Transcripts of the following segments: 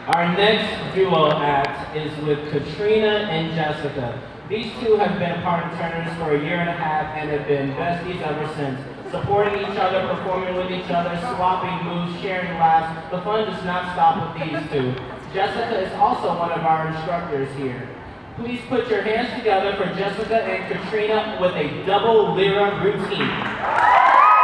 Our next duo act is with Katrina and Jessica. These two have been part of Turner's for a year and a half and have been besties ever since. Supporting each other, performing with each other, swapping moves, sharing laughs. The fun does not stop with these two. Jessica is also one of our instructors here. Please put your hands together for Jessica and Katrina with a double lira routine.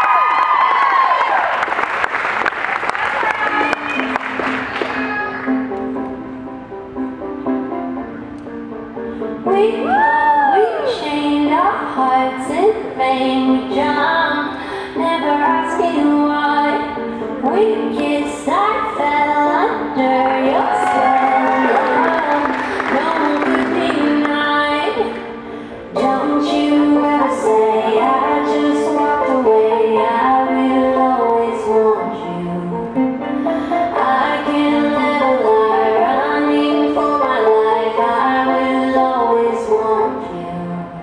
We chained our hearts in vain. We jumped, never asking why. We kissed, I fell under your spell. No one could deny. Don't you ever say I just walked away. I will always want you. I can't let a lie running for my life. I will always want you.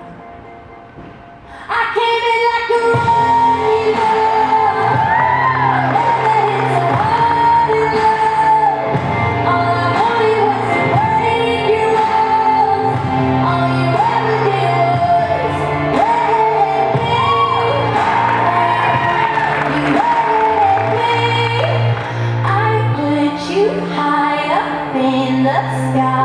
I came in like a wrecking ball. I never hit so hard in love. All I wanted was to break your walls. All you ever did was wreck me. You wrecked me. I put you high up in the sky.